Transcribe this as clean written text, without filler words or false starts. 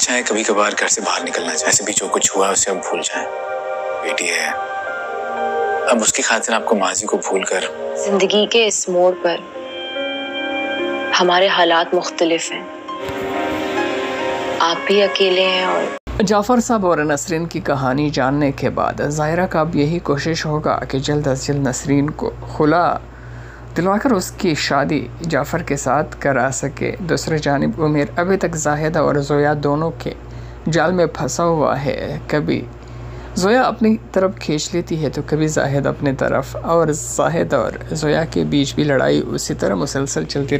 चाहे कभी कभार घर से बाहर निकलना चाहे, ऐसे भी जो कुछ हुआ उसे अब भूल जाए। बेटी है, अब उसकी खातिर आपको माजी को भूलकर। जिंदगी के इस मोड़ पर हमारे हालात मुख्तलिफ हैं। आप भी अकेले हैं और जाफ़र साहब और नसरीन की कहानी जानने के बाद ज़ाहिरा का अब यही कोशिश होगा कि जल्द अज जल्द नसरीन को खुला दिलवाकर उसकी शादी जाफ़र के साथ करा सके। दूसरी जानिब उमेर अभी तक जाहिदा और ज़ोया दोनों के जाल में फंसा हुआ है। कभी ज़ोया अपनी तरफ खींच लेती है तो कभी जाहिद अपनी तरफ, और जाहिद और ज़ोया के बीच भी लड़ाई उसी तरह मुसलसल चलती